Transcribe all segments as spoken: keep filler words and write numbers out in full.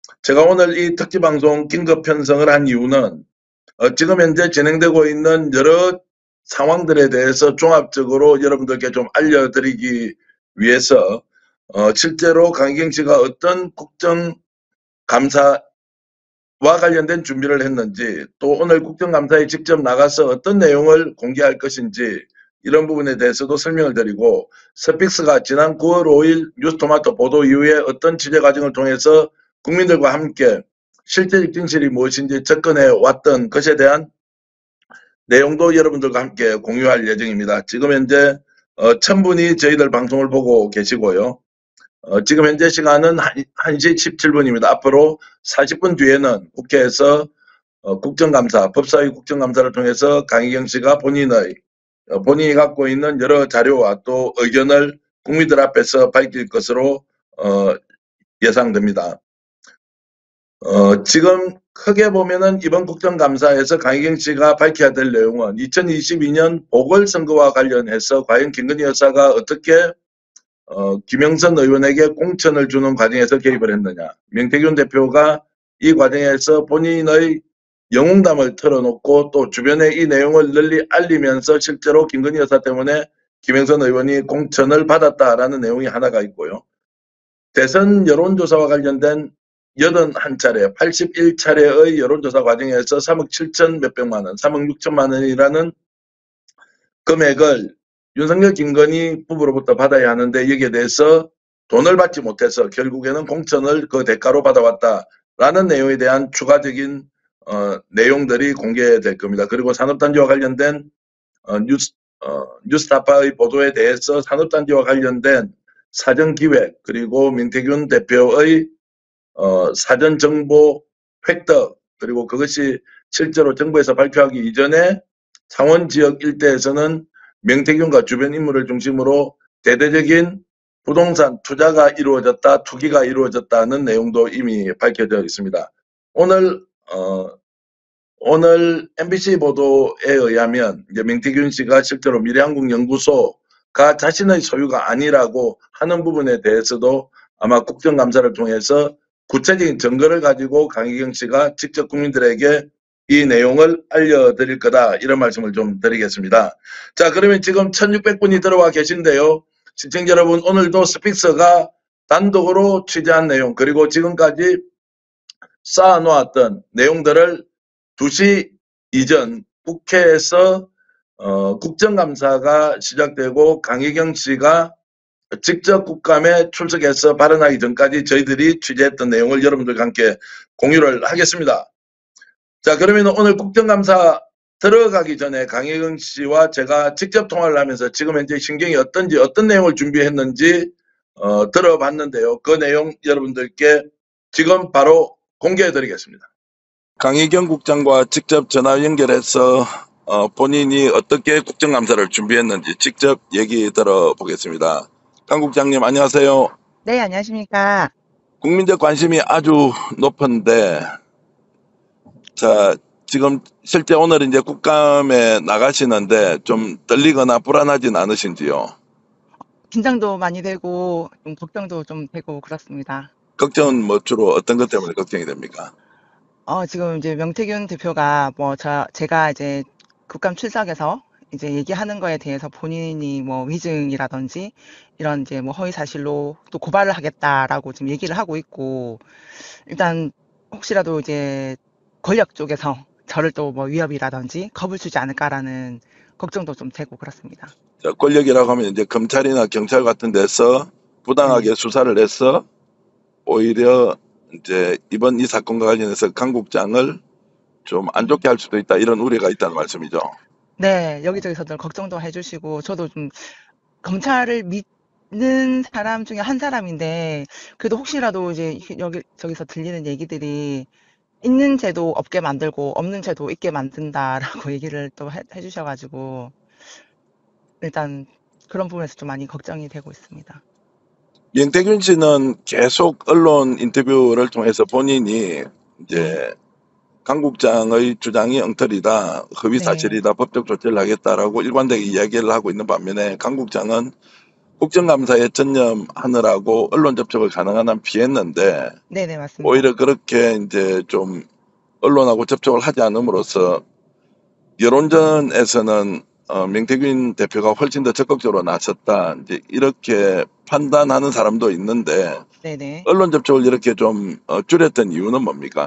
제가 오늘 이 특집방송 긴급 편성을 한 이유는 어, 지금 현재 진행되고 있는 여러 상황들에 대해서 종합적으로 여러분들께 좀 알려드리기 위해서 어, 실제로 강희경 씨가 어떤 국정감사와 관련된 준비를 했는지, 또 오늘 국정감사에 직접 나가서 어떤 내용을 공개할 것인지 이런 부분에 대해서도 설명을 드리고, 스픽스가 지난 구월 오일 뉴스토마토 보도 이후에 어떤 취재 과정을 통해서 국민들과 함께 실제적 진실이 무엇인지 접근해 왔던 것에 대한 내용도 여러분들과 함께 공유할 예정입니다. 지금 현재 어, 천 분이 저희들 방송을 보고 계시고요. 어, 지금 현재 시간은 한 시 십칠 분입니다. 앞으로 사십 분 뒤에는 국회에서 어, 국정감사, 법사위 국정감사를 통해서 강희경 씨가 본인의 어, 본인이 갖고 있는 여러 자료와 또 의견을 국민들 앞에서 밝힐 것으로 어, 예상됩니다. 어, 지금 크게 보면은 이번 국정감사에서 강희경 씨가 밝혀야 될 내용은 이천이십이 년 보궐선거와 관련해서 과연 김건희 여사가 어떻게 어, 김영선 의원에게 공천을 주는 과정에서 개입을 했느냐. 명태균 대표가 이 과정에서 본인의 영웅담을 털어놓고 또 주변에 이 내용을 널리 알리면서 실제로 김건희 여사 때문에 김영선 의원이 공천을 받았다라는 내용이 하나가 있고요. 대선 여론조사와 관련된 팔십일 차례, 팔십일 차례의 여론조사 과정에서 삼억 칠천 몇백만 원, 삼억 육천만 원이라는 금액을 윤석열 김건희 부부로부터 받아야 하는데 여기에 대해서 돈을 받지 못해서 결국에는 공천을 그 대가로 받아왔다라는 내용에 대한 추가적인 어, 내용들이 공개될 겁니다. 그리고 산업단지와 관련된 어, 뉴스, 어, 뉴스타파의 보도에 대해서 산업단지와 관련된 사전기획, 그리고 민태균 대표의 어, 사전정보 획득, 그리고 그것이 실제로 정부에서 발표하기 이전에 창원지역 일대에서는 명태균과 주변 인물을 중심으로 대대적인 부동산 투자가 이루어졌다, 투기가 이루어졌다는 내용도 이미 밝혀져 있습니다. 오늘 어, 오늘 엠비씨 보도에 의하면 이제 명태균 씨가 실제로 미래한국연구소가 자신의 소유가 아니라고 하는 부분에 대해서도 아마 국정감사를 통해서 구체적인 증거를 가지고 강희경 씨가 직접 국민들에게 이 내용을 알려드릴 거다, 이런 말씀을 좀 드리겠습니다. 자, 그러면 지금 천육백 분이 들어와 계신데요. 시청자 여러분, 오늘도 스픽스가 단독으로 취재한 내용, 그리고 지금까지 쌓아놓았던 내용들을 두 시 이전 국회에서 어, 국정감사가 시작되고 강희경 씨가 직접 국감에 출석해서 발언하기 전까지 저희들이 취재했던 내용을 여러분들과 함께 공유를 하겠습니다. 자, 그러면 오늘 국정감사 들어가기 전에 강희경 씨와 제가 직접 통화를 하면서 지금 현재 심경이 어떤지, 어떤 내용을 준비했는지 어, 들어봤는데요. 그 내용 여러분들께 지금 바로 공개해드리겠습니다. 강희경 국장과 직접 전화 연결해서 어, 본인이 어떻게 국정감사를 준비했는지 직접 얘기 들어보겠습니다. 강 국장님, 안녕하세요. 네, 안녕하십니까. 국민적 관심이 아주 높은데, 자, 지금 실제 오늘 이제 국감에 나가시는데 좀 떨리거나 불안하진 않으신지요? 긴장도 많이 되고, 좀 걱정도 좀 되고, 그렇습니다. 걱정은 뭐 주로 어떤 것 때문에 걱정이 됩니까? 어, 지금 이제 명태균 대표가 뭐, 저, 제가 이제 국감 출석에서 이제 얘기하는 거에 대해서 본인이 뭐 위증이라든지 이런 이제 뭐 허위 사실로 또 고발을 하겠다라고 지금 얘기를 하고 있고, 일단 혹시라도 이제 권력 쪽에서 저를 또 뭐 위협이라든지 겁을 주지 않을까라는 걱정도 좀 되고 그렇습니다. 자, 권력이라고 하면 이제 검찰이나 경찰 같은 데서 부당하게 네. 수사를 해서 오히려 이제 이번 이 사건과 관련해서 강 국장을 좀 안 좋게 할 수도 있다, 이런 우려가 있다는 말씀이죠. 네, 여기저기서들 걱정도 해주시고, 저도 좀 검찰을 믿는 사람 중에 한 사람인데, 그래도 혹시라도 이제 여기, 저기서 들리는 얘기들이 있는 죄도 없게 만들고, 없는 죄도 있게 만든다라고 얘기를 또 해, 해주셔가지고, 일단 그런 부분에서 좀 많이 걱정이 되고 있습니다. 명태균 씨는 계속 언론 인터뷰를 통해서 본인이 이제 네, 강 국장의 주장이 엉터리다, 허위 네, 사실이다, 법적 조치를 하겠다라고 일관되게 이야기를 하고 있는 반면에 강 국장은 국정감사에 전념하느라고 언론 접촉을 가능한 한 피했는데 네네, 맞습니다. 오히려 그렇게 이제 좀 언론하고 접촉을 하지 않음으로써 여론전에서는 어, 명태균 대표가 훨씬 더 적극적으로 나섰다. 이제 이렇게 판단하는 사람도 있는데 네네. 언론 접촉을 이렇게 좀 어, 줄였던 이유는 뭡니까?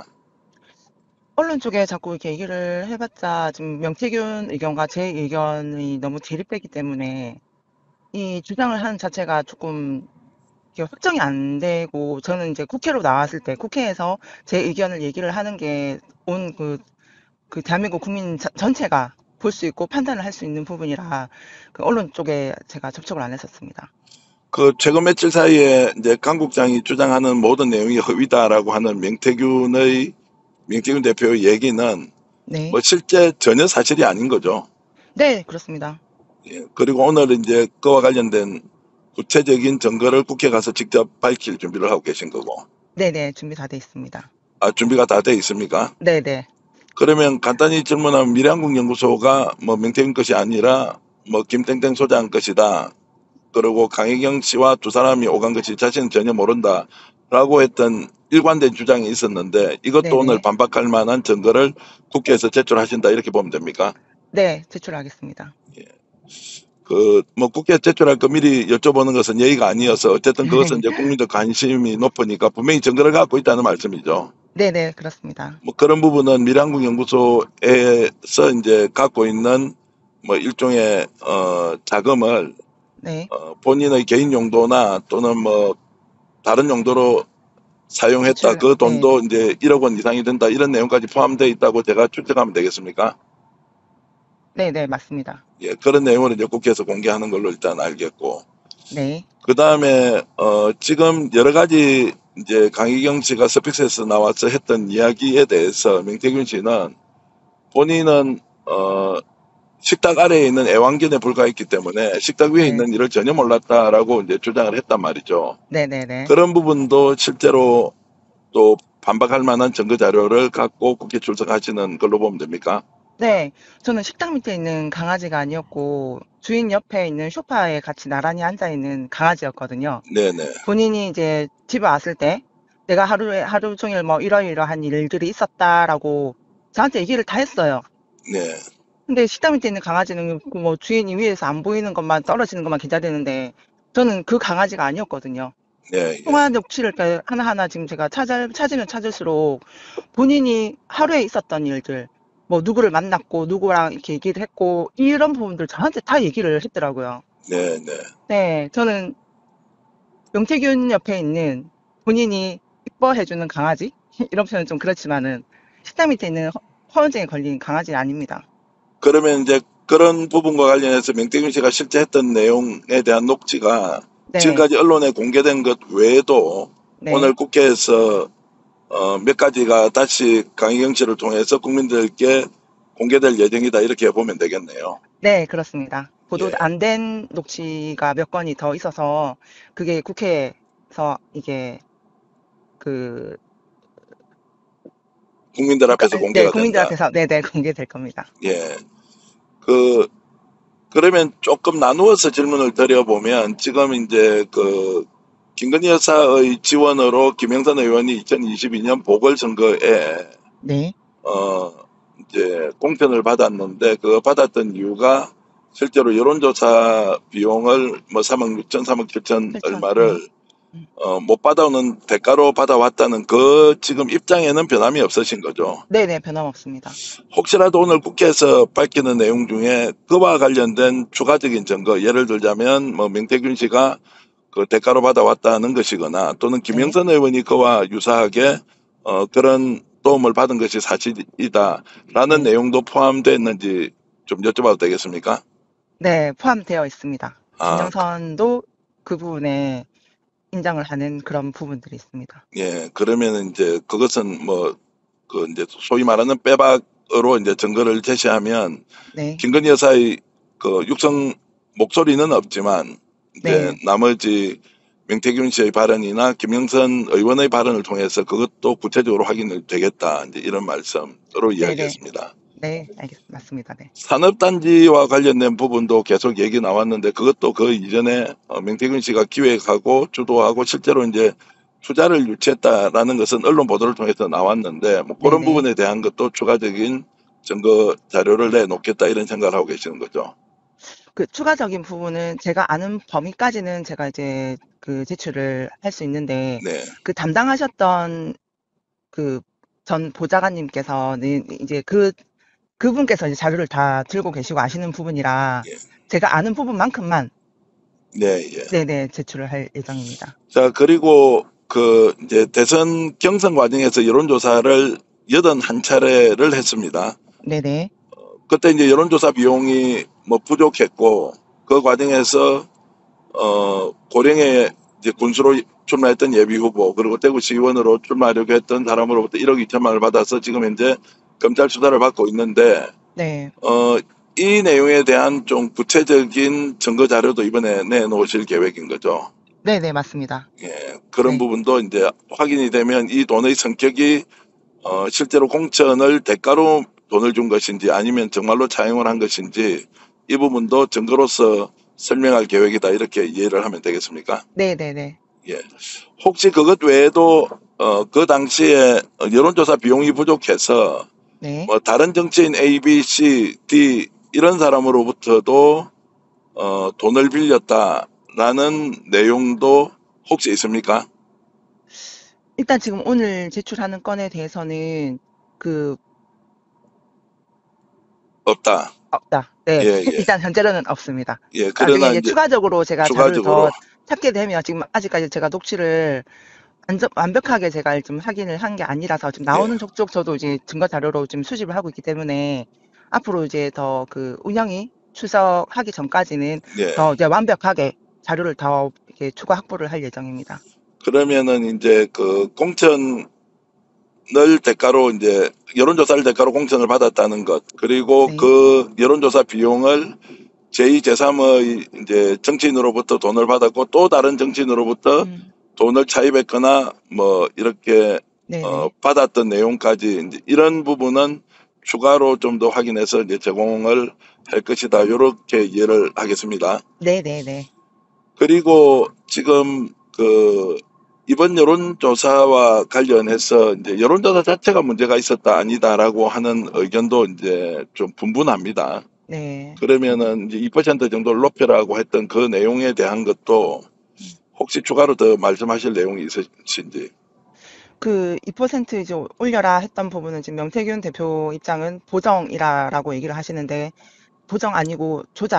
언론 쪽에 자꾸 이렇게 얘기를 해봤자 지금 명태균 의견과 제 의견이 너무 대립되기 때문에 이 주장을 하는 자체가 조금 이게 확정이 안 되고 저는 이제 국회로 나왔을 때 국회에서 제 의견을 얘기를 하는 게 온 그, 그 대한민국 국민 자- 전체가 볼 수 있고 판단을 할 수 있는 부분이라 그 언론 쪽에 제가 접촉을 안 했었습니다. 그 최근 며칠 사이에 이제 강 국장이 주장하는 모든 내용이 허위다라고 하는 명태균의 명태균 대표의 얘기는 네. 뭐 실제 전혀 사실이 아닌 거죠. 네, 그렇습니다. 예, 그리고 오늘 이제 그와 관련된 구체적인 증거를 국회 가서 직접 밝힐 준비를 하고 계신 거고. 네네, 준비 다 돼 있습니다. 아, 준비가 다 돼 있습니까? 네네. 그러면 간단히 질문하면 미래한국연구소가 뭐 명태균 것이 아니라 뭐 김땡땡 소장 것이다. 그리고 강혜경 씨와 두 사람이 오간 것이 자신은 전혀 모른다라고 했던 일관된 주장이 있었는데 이것도 오늘 네네. 반박할 만한 증거를 국회에서 제출하신다 이렇게 보면 됩니까? 네, 제출하겠습니다. 그 뭐 국회에 제출할 거 미리 여쭤보는 것은 예의가 아니어서 어쨌든 그것은 이제 국민들 관심이 높으니까 분명히 증거를 갖고 있다는 말씀이죠. 네네, 그렇습니다. 뭐 그런 부분은 미래한국연구소에서 이제 갖고 있는 뭐 일종의 어 자금을 네, 어 본인의 개인 용도나 또는 뭐 다른 용도로 사용했다. 제출, 그 네, 돈도 이제 일억 원 이상이 된다. 이런 내용까지 포함되어 있다고 제가 추측하면 되겠습니까? 네네, 맞습니다. 예, 그런 내용을 이제 국회에서 공개하는 걸로 일단 알겠고. 네, 그다음에 어 지금 여러 가지 이제 강희경 씨가 스픽스에서 나와서 했던 이야기에 대해서 명태균 씨는 본인은 어 식탁 아래에 있는 애완견에 불과했기 때문에 식탁 위에 네, 있는 일을 전혀 몰랐다라고 이제 주장을 했단 말이죠. 네네네. 그런 부분도 실제로 또 반박할 만한 증거 자료를 갖고 국회 출석하시는 걸로 보면 됩니까? 네, 저는 식당 밑에 있는 강아지가 아니었고, 주인 옆에 있는 소파에 같이 나란히 앉아있는 강아지였거든요. 네네. 본인이 이제 집에 왔을 때, 내가 하루에, 하루 종일 뭐 이러이러한 일들이 있었다라고 저한테 얘기를 다 했어요. 네. 근데 식당 밑에 있는 강아지는 그뭐 주인이 위에서 안 보이는 것만 떨어지는 것만 기다리는데, 저는 그 강아지가 아니었거든요. 네. 예. 통화 녹취를 이렇게 하나하나 지금 제가 찾아, 찾으면 찾을수록 본인이 하루에 있었던 일들, 뭐 누구를 만났고 누구랑 이렇게 얘기를 했고 이런 부분들 저한테 다 얘기를 했더라고요. 네. 네. 네, 저는 명태균 옆에 있는 본인이 이뻐해주는 강아지? 이런 표현은 좀 그렇지만은 식당 밑에 있는 허- 허언증에 걸린 강아지는 아닙니다. 그러면 이제 그런 부분과 관련해서 명태균 씨가 실제 했던 내용에 대한 녹취가 네, 지금까지 언론에 공개된 것 외에도 오늘 네, 국회에서 어, 몇 가지가 다시 강희경 씨를 통해서 국민들께 공개될 예정이다 이렇게 보면 되겠네요. 네, 그렇습니다. 보도 예. 안 된 녹취가 몇 건이 더 있어서 그게 국회에서 이게 그 국민들 국가, 앞에서 네, 공개가 국민들 된다. 앞에서 네네 공개될 겁니다. 예. 그 그러면 조금 나누어서 질문을 드려보면 지금 이제 그 김건희 여사의 지원으로 김영선 의원이 이천이십이 년 보궐선거에 네, 어 이제 공천을 받았는데 그 받았던 이유가 실제로 여론조사 비용을 뭐 삼억 육천, 삼억 칠천 실천, 네, 얼마를 음. 어 못 받아오는 대가로 받아왔다는 그 지금 입장에는 변함이 없으신 거죠. 네네 변함없습니다. 혹시라도 오늘 국회에서 밝히는 내용 중에 그와 관련된 추가적인 증거, 예를 들자면 뭐 명태균 씨가 그 대가로 받아왔다는 것이거나 또는 네, 김영선 의원이 그와 유사하게 어 그런 도움을 받은 것이 사실이다라는 네, 내용도 포함되어 있는지 좀 여쭤봐도 되겠습니까? 네 포함되어 있습니다. 아, 그- 김정선도 그 부분에 인정을 하는 그런 부분들이 있습니다. 예, 그러면은 이제 그것은 뭐 그 이제 소위 말하는 빼박으로 이제 증거를 제시하면 네, 김건희 여사의 그 육성 목소리는 없지만 이제 네, 나머지 명태균 씨의 발언이나 김영선 의원의 발언을 통해서 그것도 구체적으로 확인이 되겠다. 이제 이런 말씀으로 네네, 이야기했습니다. 네, 알겠습니다. 맞습니다. 네. 산업단지와 관련된 부분도 계속 얘기 나왔는데 그것도 그 이전에 어, 명태균 씨가 기획하고 주도하고 실제로 이제 투자를 유치했다라는 것은 언론 보도를 통해서 나왔는데 뭐 그런 네네. 부분에 대한 것도 추가적인 증거 자료를 내놓겠다 이런 생각을 하고 계시는 거죠. 그 추가적인 부분은 제가 아는 범위까지는 제가 이제 그 제출을 할 수 있는데 네. 그 담당하셨던 그 전 보좌관님께서는 이제 그 그분께서 이제 자료를 다 들고 계시고 아시는 부분이라 예. 제가 아는 부분만큼만 네, 예. 네네 제출을 할 예정입니다. 자, 그리고 그 이제 대선 경선 과정에서 여론조사를 여든한 차례를 했습니다. 네네. 그때 이제 여론조사 비용이 뭐 부족했고 그 과정에서 어 고령의 이제 군수로 출마했던 예비 후보 그리고 대구시의원으로 출마하려고 했던 사람으로부터 일억 이천만을 받아서 지금 현재 검찰 수사를 받고 있는데 네. 어 이 내용에 대한 좀 구체적인 증거 자료도 이번에 내놓으실 계획인 거죠. 네네 맞습니다. 예, 그런 네. 부분도 이제 확인이 되면 이 돈의 성격이 어 실제로 공천을 대가로 돈을 준 것인지 아니면 정말로 차용을 한 것인지 이 부분도 증거로서 설명할 계획이다 이렇게 이해를 하면 되겠습니까? 네네네. 예. 혹시 그것 외에도 어 그 당시에 어 여론조사 비용이 부족해서 네. 뭐 다른 정치인 A, B, C, D 이런 사람으로부터도 어 돈을 빌렸다라는 내용도 혹시 있습니까? 일단 지금 오늘 제출하는 건에 대해서는 그 없다. 없다. 네. 예예. 일단 현재로는 없습니다. 예. 나중에 그러나 이제 이제 추가적으로 제가 자료를 추가적으로 더 찾게 되면 지금 아직까지 제가 녹취를 완전 완벽하게 제가 좀 확인을 한 게 아니라서 지금 예. 나오는 족족 저도 이제 증거 자료로 지금 수집을 하고 있기 때문에 앞으로 이제 더 그 운영이 출석하기 전까지는 예. 더 이제 완벽하게 자료를 더 이렇게 추가 확보를 할 예정입니다. 그러면은 인제 그 공천을 대가로 인제 여론조사를 대가로 공천을 받았다는 것 그리고 네. 그 여론조사 비용을 제이, 제삼의 인제 정치인으로부터 돈을 받았고 또 다른 정치인으로부터 음. 돈을 차입했거나 뭐 이렇게 어 네네. 받았던 내용까지 인제 이런 부분은 추가로 좀 더 확인해서 이제 제공을 할 것이다. 요렇게 이해를 하겠습니다. 네네네. 그리고 지금 그 이번 여론조사와 관련해서 이제 여론조사 자체가 문제가 있었다 아니다라고 하는 의견도 이제 좀 분분합니다. 네. 그러면은 이제 이 퍼센트 정도를 높여라고 했던 그 내용에 대한 것도 음. 혹시 추가로 더 말씀하실 내용이 있으신지. 그 이 퍼센트 이제 올려라 했던 부분은 지금 명태균 대표 입장은 보정이라라고 얘기를 하시는데 보정 아니고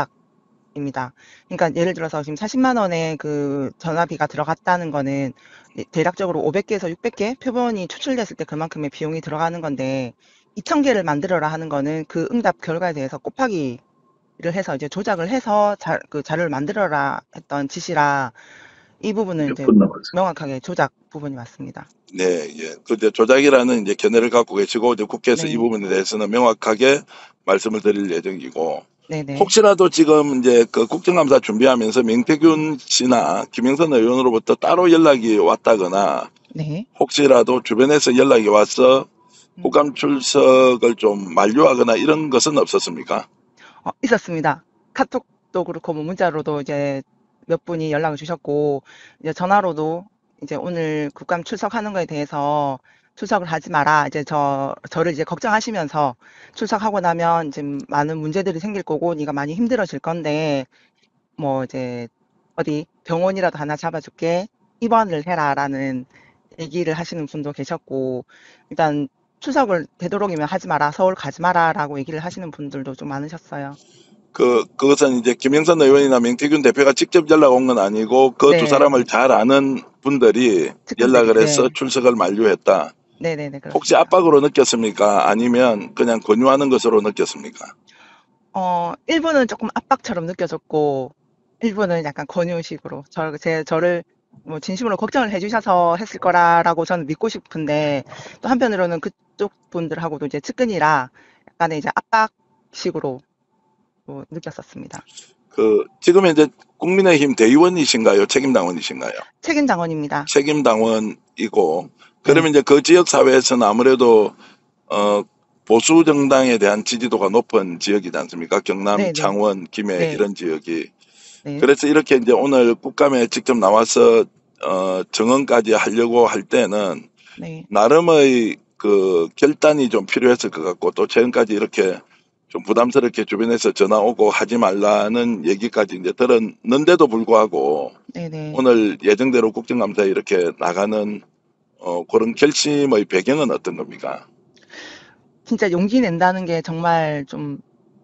조작입니다. 그러니까 예를 들어서 지금 사십만 원의 그 전화비가 들어갔다는 거는 이 대략적으로 오백 개에서 육백 개 표본이 추출됐을 때 그만큼의 비용이 들어가는 건데 이천 개를 만들어라 하는 거는 그 응답 결과에 대해서 곱하기를 해서 이제 조작을 해서 자, 그 자료를 만들어라 했던 지시라 이 부분은 몇 이제 분 남았어요? 명확하게 조작 부분이 맞습니다. 네, 예. 그 이제 조작이라는 이제 견해를 갖고 계시고 이제 국회에서 이 네. 부분에 대해서는 명확하게 말씀을 드릴 예정이고 네네. 혹시라도 지금 이제 그 국정감사 준비하면서 명태균 씨나 김영선 의원으로부터 따로 연락이 왔다거나 네. 혹시라도 주변에서 연락이 와서 음. 국감 출석을 좀 만류하거나 이런 것은 없었습니까? 어, 있었습니다. 카톡도 그렇고 뭐 문자로도 이제 몇 분이 연락을 주셨고 이제 전화로도 이제 오늘 국감 출석하는 거에 대해서 출석을 하지 마라. 이제 저 저를 이제 걱정하시면서 출석하고 나면 이제 많은 문제들이 생길 거고 네가 많이 힘들어질 건데 뭐 이제 어디 병원이라도 하나 잡아줄게. 입원을 해라라는 얘기를 하시는 분도 계셨고 일단 출석을 되도록이면 하지 마라. 서울 가지 마라라고 얘기를 하시는 분들도 좀 많으셨어요. 그 그것은 이제 김영선 의원이나 명태균 대표가 직접 연락 온 건 아니고 그 두 네. 사람을 잘 아는 분들이 측근들이 연락을 해서 네. 출석을 만류했다. 네네네 혹시 그렇습니다. 압박으로 느꼈습니까? 아니면 그냥 권유하는 것으로 느꼈습니까? 어 일부는 조금 압박처럼 느껴졌고 일부는 약간 권유식으로 저 제 저를 뭐 진심으로 걱정을 해 주셔서 했을 거라라고 저는 믿고 싶은데 또 한편으로는 그쪽 분들하고도 이제 측근이라 약간의 이제 압박식으로 또 느꼈었습니다. 그 지금 현재 국민의힘 대의원이신가요? 책임당원이신가요? 책임당원입니다. 책임당원이고 네. 그러면 이제 그 지역 사회에서는 아무래도 어 보수 정당에 대한 지지도가 높은 지역이지 않습니까? 경남, 네네. 창원, 김해 네. 이런 지역이. 네. 그래서 이렇게 이제 오늘 국감에 직접 나와서 어, 정언까지 하려고 할 때는 네. 나름의 그 결단이 좀 필요했을 것 같고, 또 최근까지 이렇게 좀 부담스럽게 주변에서 전화 오고 하지 말라는 얘기까지 이제 들었는데도 불구하고 네네. 오늘 예정대로 국정감사에 이렇게 나가는 어, 그런 결심의 배경은 어떤 겁니까? 진짜 용기 낸다는 게 정말 좀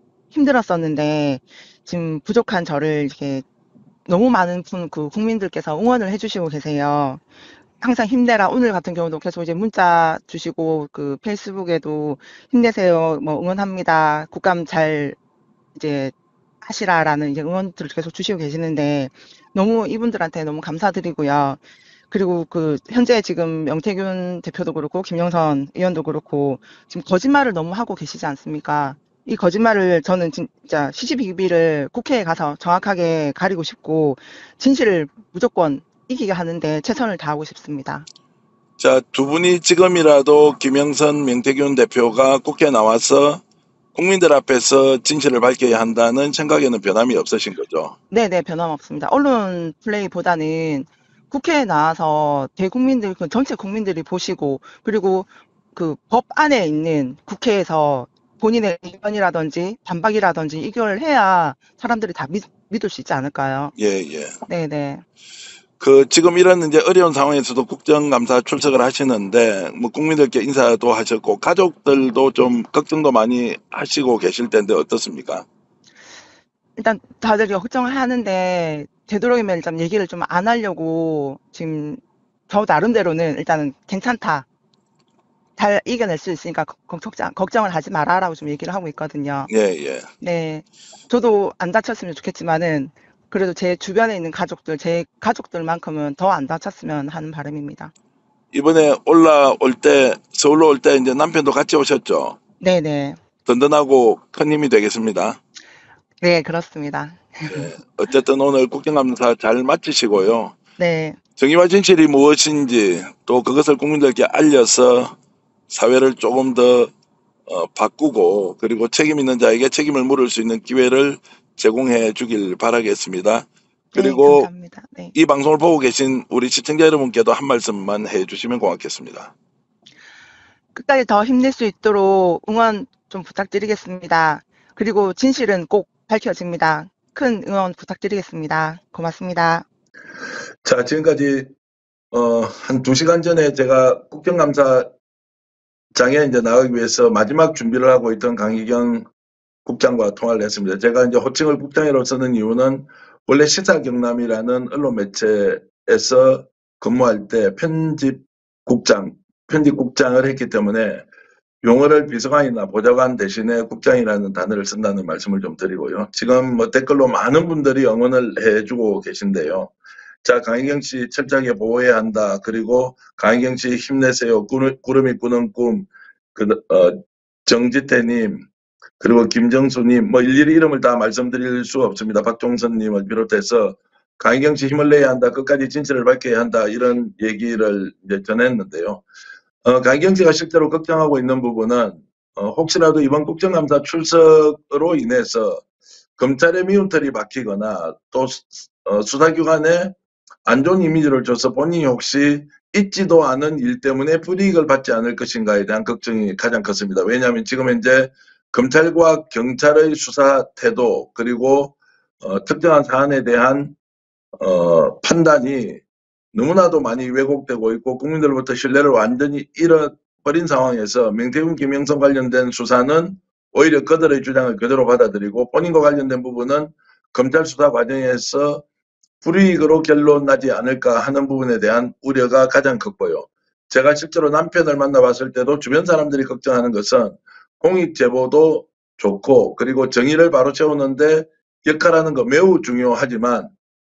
힘들었었는데 지금 부족한 저를 이렇게 너무 많은 분, 그 국민들께서 응원을 해주시고 계세요. 항상 힘내라. 오늘 같은 경우도 계속 이제 문자 주시고 그 페이스북에도 힘내세요. 뭐 응원합니다. 국감 잘 이제 하시라라는 이제 응원들을 계속 주시고 계시는데 너무 이분들한테 너무 감사드리고요. 그리고 그 현재 지금 명태균 대표도 그렇고 김영선 의원도 그렇고 지금 거짓말을 너무 하고 계시지 않습니까? 이 거짓말을 저는 진짜 시시비비를 국회에 가서 정확하게 가리고 싶고 진실을 무조건 이기게 하는데 최선을 다하고 싶습니다. 자, 두 분이 지금이라도 김영선, 명태균 대표가 국회에 나와서 국민들 앞에서 진실을 밝혀야 한다는 생각에는 변함이 없으신 거죠? 네네, 변함없습니다. 언론 플레이보다는 국회에 나와서 대국민들, 그 전체 국민들이 보시고, 그리고 그 법 안에 있는 국회에서 본인의 의견이라든지 반박이라든지 이걸 해야 사람들이 다 믿, 믿을 수 있지 않을까요? 예, 예. 네네. 그 지금 이런 이제 어려운 상황에서도 국정감사 출석을 하시는데 뭐 국민들께 인사도 하셨고 가족들도 좀 걱정도 많이 하시고 계실 텐데 어떻습니까? 일단 다들 걱정을 하는데 되도록이면 일단 얘기를 좀 안 하려고 지금 저 나름대로는 일단은 괜찮다. 잘 이겨낼 수 있으니까 걱정, 걱정을 하지 마라라고 좀 얘기를 하고 있거든요. 예, 예. 네. 저도 안 다쳤으면 좋겠지만은 그래도 제 주변에 있는 가족들, 제 가족들만큼은 더 안 다쳤으면 하는 바람입니다. 이번에 올라올 때 서울로 올 때 이제 남편도 같이 오셨죠? 네네. 든든하고 큰 힘이 되겠습니다. 네, 그렇습니다. 예. 어쨌든 오늘 국정감사 잘 마치시고요. 네. 정의와 진실이 무엇인지 또 그것을 국민들께 알려서 사회를 조금 더 어, 바꾸고 그리고 책임 있는 자에게 책임을 물을 수 있는 기회를 제공해 주길 바라겠습니다. 네, 그리고 감사합니다. 네. 이 방송을 보고 계신 우리 시청자 여러분께도 한 말씀만 해 주시면 고맙겠습니다. 끝까지 더 힘낼 수 있도록 응원 좀 부탁드리겠습니다. 그리고 진실은 꼭 밝혀집니다. 큰 응원 부탁드리겠습니다. 고맙습니다. 자, 지금까지 어, 한 두 시간 전에 제가 국정감사장에 이제 나가기 위해서 마지막 준비를 하고 있던 강희경 국장과 통화를 했습니다. 제가 이제 호칭을 국장이라고 쓰는 이유는 원래 시사경남이라는 언론 매체에서 근무할 때 편집국장, 편집국장을 했기 때문에 용어를 비서관이나 보좌관 대신에 국장이라는 단어를 쓴다는 말씀을 좀 드리고요. 지금 뭐 댓글로 많은 분들이 응원을 해주고 계신데요. 자, 강희경 씨 철저하게 보호해야 한다. 그리고 강희경 씨 힘내세요. 구름, 구름이 꾸는 꿈. 그, 어, 정지태님, 그리고 김정수님, 뭐 일일이 이름을 다 말씀드릴 수 없습니다. 박종선님을 비롯해서 강희경 씨 힘을 내야 한다. 끝까지 진실을 밝혀야 한다. 이런 얘기를 이제 전했는데요. 어, 강희경 씨가 실제로 걱정하고 있는 부분은 어, 혹시라도 이번 국정감사 출석으로 인해서 검찰의 미움털이 박히거나 또 수, 어, 수사기관에 안 좋은 이미지를 줘서 본인이 혹시 있지도 않은 일 때문에 불이익을 받지 않을 것인가에 대한 걱정이 가장 컸습니다. 왜냐하면 지금 현재 검찰과 경찰의 수사 태도 그리고 어, 특정한 사안에 대한 어, 판단이 너무나도 많이 왜곡되고 있고 국민들로부터 신뢰를 완전히 잃어버린 상황에서 명태균, 김영선 관련된 수사는 오히려 그들의 주장을 그대로 받아들이고 본인과 관련된 부분은 검찰 수사 과정에서 불이익으로 결론 나지 않을까 하는 부분에 대한 우려가 가장 컸고요. 제가 실제로 남편을 만나봤을 때도 주변 사람들이 걱정하는 것은 공익 제보도 좋고 그리고 정의를 바로 세우는데 역할하는 거 매우 중요하지만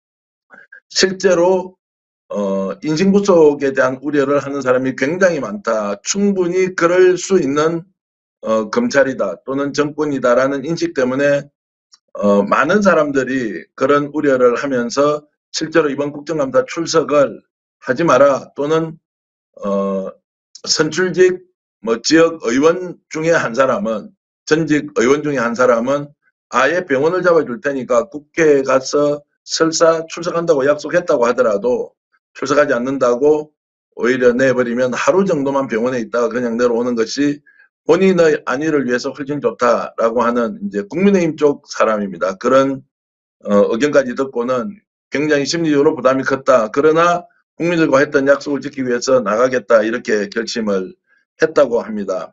실제로 어, 인신구속에 대한 우려를 하는 사람이 굉장히 많다. 충분히 그럴 수 있는 어, 검찰이다 또는 정권이다라는 인식 때문에 어, 많은 사람들이 그런 우려를 하면서 실제로 이번 국정감사 출석을 하지 마라 또는 어, 선출직 뭐 지역 의원 중에 한 사람은, 전직 의원 중에 한 사람은 아예 병원을 잡아줄 테니까 국회에 가서 설사 출석한다고 약속했다고 하더라도 출석하지 않는다고 오히려 내버리면 하루 정도만 병원에 있다가 그냥 내려오는 것이 본인의 안위를 위해서 훨씬 좋다라고 하는 이제 국민의힘 쪽 사람입니다. 그런 어, 의견까지 듣고는 굉장히 심리적으로 부담이 컸다. 그러나 국민들과 했던 약속을 지키기 위해서 나가겠다 이렇게 결심을 했다고 합니다.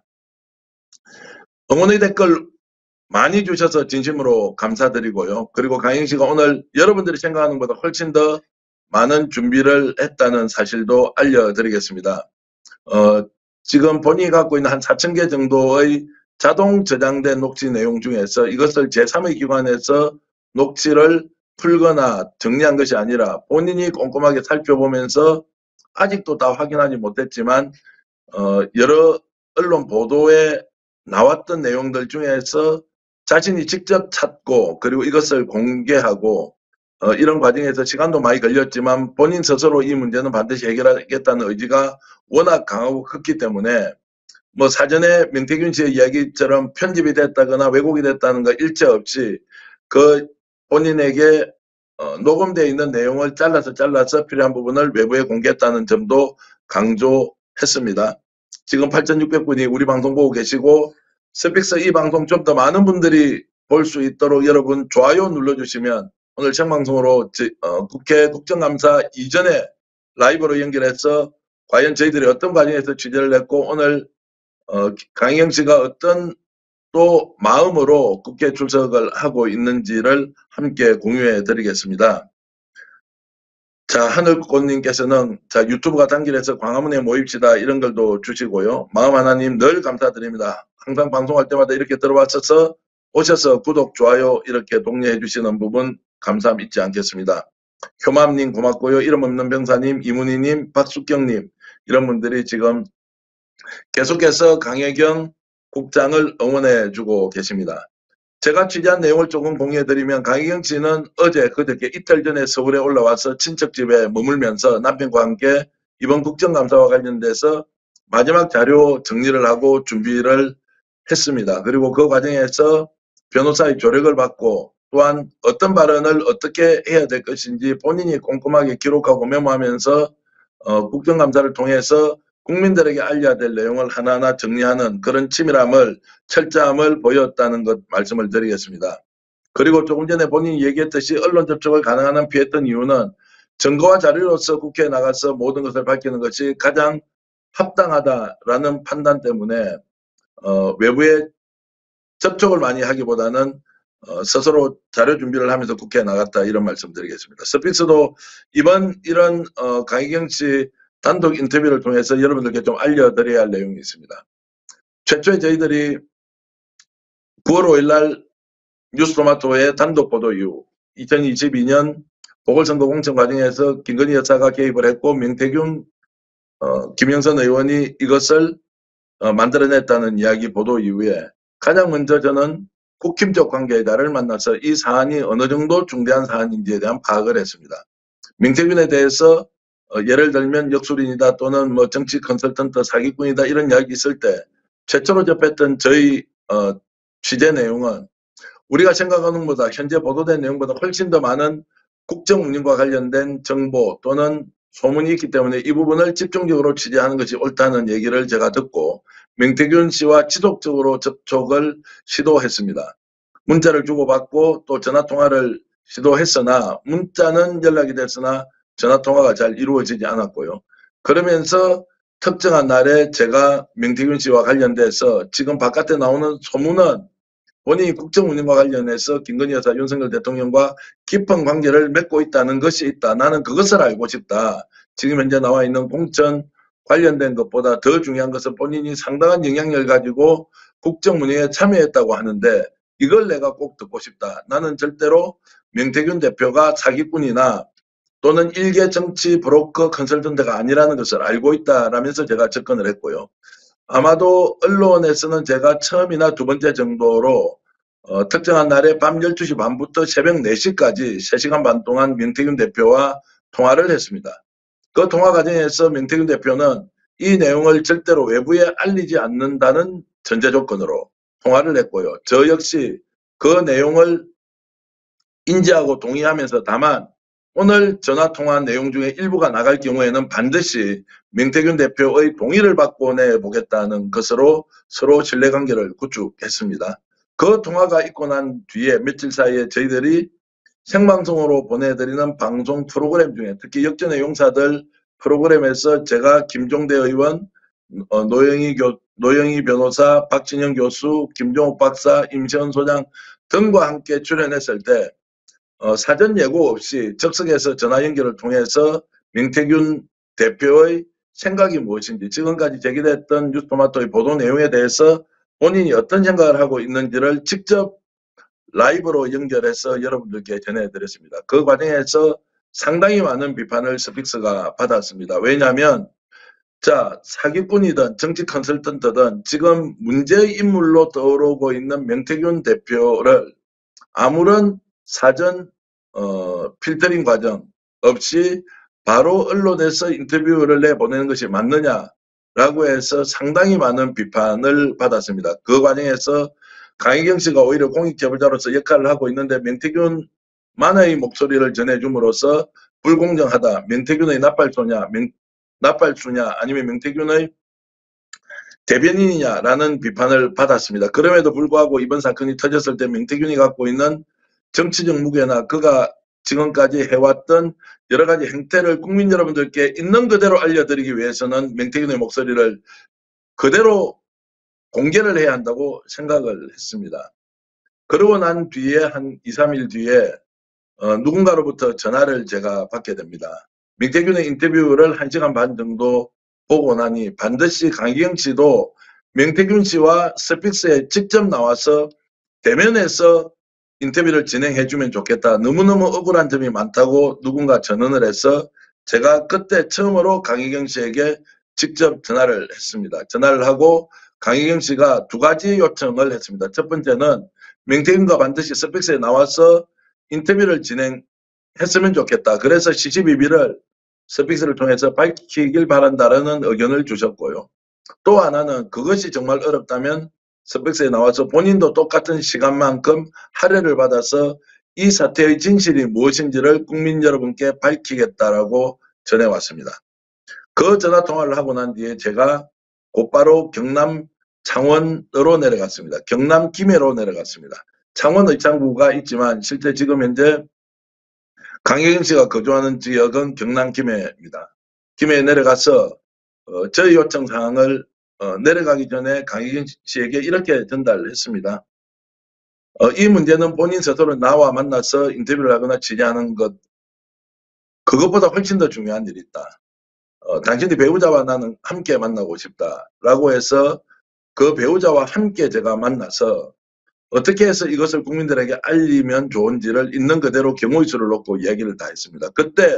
응원의 댓글 많이 주셔서 진심으로 감사드리고요. 그리고 강영 씨가 오늘 여러분들이 생각하는 것보다 훨씬 더 많은 준비를 했다는 사실도 알려드리겠습니다. 어, 지금 본인이 갖고 있는 한 사천 개 정도의 자동 저장된 녹취 내용 중에서 이것을 제삼의 기관에서 녹취를 풀거나 정리한 것이 아니라 본인이 꼼꼼하게 살펴보면서 아직도 다 확인하지 못했지만 어, 여러 언론 보도에 나왔던 내용들 중에서 자신이 직접 찾고 그리고 이것을 공개하고 어, 이런 과정에서 시간도 많이 걸렸지만 본인 스스로 이 문제는 반드시 해결하겠다는 의지가 워낙 강하고 컸기 때문에 뭐 사전에 명태균 씨의 이야기처럼 편집이 됐다거나 왜곡이 됐다는 거 일체 없이 그 본인에게 어, 녹음되어 있는 내용을 잘라서 잘라서 필요한 부분을 외부에 공개했다는 점도 강조했습니다. 지금 팔천육백 분이 우리 방송 보고 계시고 스픽스 이 방송 좀 더 많은 분들이 볼 수 있도록 여러분 좋아요 눌러주시면 오늘 생방송으로 어, 국회 국정감사 이전에 라이브로 연결해서 과연 저희들이 어떤 과정에서 취재를 했고 오늘 어, 강희경 씨가 어떤 또 마음으로 국회 출석을 하고 있는지를 함께 공유해 드리겠습니다. 자, 하늘꽃님께서는 자 유튜브가 단길에서 광화문에 모입시다 이런 걸도 주시고요. 마음 하나님 늘 감사드립니다. 항상 방송할 때마다 이렇게 들어와셔서 오셔서 구독, 좋아요 이렇게 독려해 주시는 부분 감사함 잊지 않겠습니다. 효맘님 고맙고요. 이름 없는 병사님, 이문희님, 박숙경님 이런 분들이 지금 계속해서 강혜경 국장을 응원해 주고 계십니다. 제가 취재한 내용을 조금 공유해드리면 강희경 씨는 어제 그저께 이틀 전에 서울에 올라와서 친척집에 머물면서 남편과 함께 이번 국정감사와 관련돼서 마지막 자료 정리를 하고 준비를 했습니다. 그리고 그 과정에서 변호사의 조력을 받고 또한 어떤 발언을 어떻게 해야 될 것인지 본인이 꼼꼼하게 기록하고 메모하면서 어, 국정감사를 통해서 국민들에게 알려야 될 내용을 하나하나 정리하는 그런 치밀함을 철저함을 보였다는 것 말씀을 드리겠습니다. 그리고 조금 전에 본인이 얘기했듯이 언론 접촉을 가능한 한 피했던 이유는 증거와 자료로서 국회에 나가서 모든 것을 밝히는 것이 가장 합당하다라는 판단 때문에 어, 외부에 접촉을 많이 하기보다는 어, 스스로 자료 준비를 하면서 국회에 나갔다 이런 말씀 드리겠습니다. 스피스도 이번 이런 어, 강희경 씨 단독 인터뷰를 통해서 여러분들께 좀 알려드려야 할 내용이 있습니다. 최초에 저희들이 구월 오일 날 뉴스토마토의 단독 보도 이후 이천이십이 년 보궐선거 공천 과정에서 김건희 여사가 개입을 했고 명태균, 어, 김영선 의원이 이것을 어, 만들어냈다는 이야기 보도 이후에 가장 먼저 저는 국힘적 관계자를 만나서 이 사안이 어느 정도 중대한 사안인지에 대한 파악을 했습니다. 명태균에 대해서 어, 예를 들면 역술인이다 또는 뭐 정치 컨설턴트 사기꾼이다 이런 이야기 있을 때 최초로 접했던 저희 어, 취재 내용은 우리가 생각하는 것보다 현재 보도된 내용보다 훨씬 더 많은 국정 운영과 관련된 정보 또는 소문이 있기 때문에 이 부분을 집중적으로 취재하는 것이 옳다는 얘기를 제가 듣고 명태균 씨와 지속적으로 접촉을 시도했습니다. 문자를 주고받고 또 전화통화를 시도했으나 문자는 연락이 됐으나 전화통화가 잘 이루어지지 않았고요. 그러면서 특정한 날에 제가 명태균 씨와 관련돼서 지금 바깥에 나오는 소문은 본인이 국정 운영과 관련해서 김건희 여사 윤석열 대통령과 깊은 관계를 맺고 있다는 것이 있다. 나는 그것을 알고 싶다. 지금 현재 나와 있는 공천 관련된 것보다 더 중요한 것은 본인이 상당한 영향력을 가지고 국정 운영에 참여했다고 하는데 이걸 내가 꼭 듣고 싶다. 나는 절대로 명태균 대표가 사기꾼이나 또는 일개 정치 브로커 컨설턴트가 아니라는 것을 알고 있다라면서 제가 접근을 했고요. 아마도 언론에서는 제가 처음이나 두 번째 정도로 어, 특정한 날에 밤 열두 시 반부터 새벽 네 시까지 세 시간 반 동안 명태균 대표와 통화를 했습니다. 그 통화 과정에서 명태균 대표는 이 내용을 절대로 외부에 알리지 않는다는 전제 조건으로 통화를 했고요. 저 역시 그 내용을 인지하고 동의하면서 다만 오늘 전화통화 내용 중에 일부가 나갈 경우에는 반드시 명태균 대표의 동의를 받고 내보겠다는 것으로 서로 신뢰관계를 구축했습니다. 그 통화가 있고 난 뒤에 며칠 사이에 저희들이 생방송으로 보내드리는 방송 프로그램 중에 특히 역전의 용사들 프로그램에서 제가 김종대 의원, 어, 노영희, 교, 노영희 변호사, 박진영 교수, 김종욱 박사, 임시원 소장 등과 함께 출연했을 때 어, 사전 예고 없이 즉석에서 전화 연결을 통해서 명태균 대표의 생각이 무엇인지 지금까지 제기됐던 뉴스토마토의 보도 내용에 대해서 본인이 어떤 생각을 하고 있는지를 직접 라이브로 연결해서 여러분들께 전해드렸습니다. 그 과정에서 상당히 많은 비판을 스픽스가 받았습니다. 왜냐하면 자 사기꾼이든 정치 컨설턴트든 지금 문제의 인물로 떠오르고 있는 명태균 대표를 아무런 사전 어, 필터링 과정 없이 바로 언론에서 인터뷰를 내보내는 것이 맞느냐라고 해서 상당히 많은 비판을 받았습니다. 그 과정에서 강희경 씨가 오히려 공익제보자로서 역할을 하고 있는데 명태균만의 목소리를 전해줌으로써 불공정하다. 명태균의 나팔수냐, 명, 나팔수냐 아니면 명태균의 대변인이냐라는 비판을 받았습니다. 그럼에도 불구하고 이번 사건이 터졌을 때 명태균이 갖고 있는 정치적 무게나 그가 지금까지 해왔던 여러 가지 행태를 국민 여러분들께 있는 그대로 알려드리기 위해서는 명태균의 목소리를 그대로 공개를 해야 한다고 생각을 했습니다. 그러고 난 뒤에 한 이, 삼 일 뒤에 어, 누군가로부터 전화를 제가 받게 됩니다. 명태균의 인터뷰를 한 시간 반 정도 보고 나니 반드시 강희경 씨도 명태균 씨와 스픽스에 직접 나와서 대면해서 인터뷰를 진행해 주면 좋겠다. 너무너무 억울한 점이 많다고 누군가 전언을 해서 제가 그때 처음으로 강희경 씨에게 직접 전화를 했습니다. 전화를 하고 강희경 씨가 두 가지 요청을 했습니다. 첫 번째는 명태균과 반드시 스픽스에 나와서 인터뷰를 진행했으면 좋겠다. 그래서 시시비비를 스픽스를 통해서 밝히길 바란다라는 의견을 주셨고요. 또 하나는 그것이 정말 어렵다면 스픽스에 나와서 본인도 똑같은 시간만큼 할애를 받아서 이 사태의 진실이 무엇인지를 국민 여러분께 밝히겠다라고 전해왔습니다. 그 전화통화를 하고 난 뒤에 제가 곧바로 경남 창원으로 내려갔습니다. 경남 김해로 내려갔습니다. 창원 의창구가 있지만 실제 지금 현재 강혜경 씨가 거주하는 지역은 경남 김해입니다. 김해에 내려가서 어, 저희 요청 사항을 어, 내려가기 전에 강희경 씨에게 이렇게 전달을 했습니다. 어, 이 문제는 본인 스스로 나와 만나서 인터뷰를 하거나 취재하는 것, 그것보다 훨씬 더 중요한 일이 있다. 어, 당신이 배우자와 나는 함께 만나고 싶다라고 해서 그 배우자와 함께 제가 만나서 어떻게 해서 이것을 국민들에게 알리면 좋은지를 있는 그대로 경우의 수를 놓고 이야기를 다 했습니다. 그때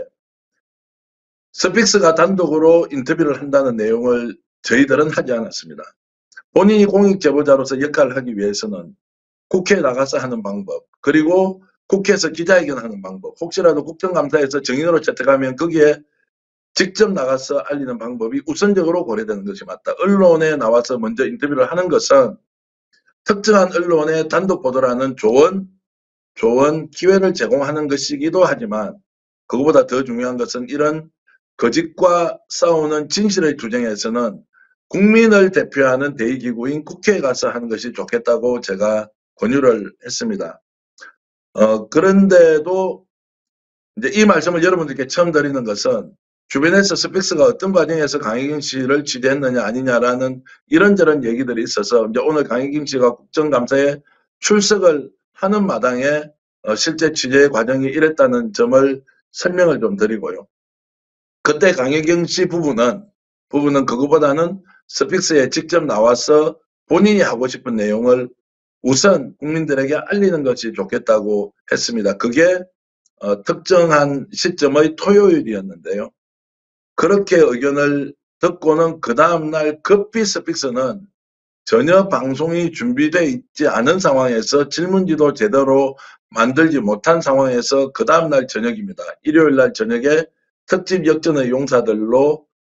스픽스가 단독으로 인터뷰를 한다는 내용을 저희들은 하지 않았습니다. 본인이 공익제보자로서 역할을 하기 위해서는 국회에 나가서 하는 방법, 그리고 국회에서 기자회견하는 방법, 혹시라도 국정감사에서 증인으로 채택하면 거기에 직접 나가서 알리는 방법이 우선적으로 고려되는 것이 맞다. 언론에 나와서 먼저 인터뷰를 하는 것은 특정한 언론의 단독 보도라는 좋은, 좋은 기회를 제공하는 것이기도 하지만 그것보다 더 중요한 것은 이런 거짓과 싸우는 진실의 투쟁에서는 국민을 대표하는 대의기구인 국회에 가서 하는 것이 좋겠다고 제가 권유를 했습니다. 어, 그런데도 이제 이 말씀을 여러분들께 처음 드리는 것은 주변에서 스픽스가 어떤 과정에서 강혜경 씨를 취재했느냐 아니냐라는 이런저런 얘기들이 있어서 이제 오늘 강혜경 씨가 국정감사에 출석을 하는 마당에 어, 실제 취재 과정이 이랬다는 점을 설명을 좀 드리고요. 그때 강혜경 씨 부부는 부부는 그거보다는 스픽스에 직접 나와서 본인이 하고 싶은 내용을 우선 국민들에게 알리는 것이 좋겠다고 했습니다. 그게 어, 특정한 시점의 토요일이었는데요. 그렇게 의견을 듣고는 그 다음날 급히 스픽스는 전혀 방송이 준비되어 있지 않은 상황에서 질문지도 제대로 만들지 못한 상황에서 그 다음날 저녁입니다. 일요일날 저녁에 특집 역전의 용사들로